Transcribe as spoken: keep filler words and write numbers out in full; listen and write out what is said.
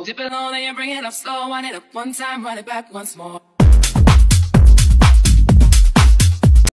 Dip it low, then you bring it up slow. Wind it up one time, run it back once more.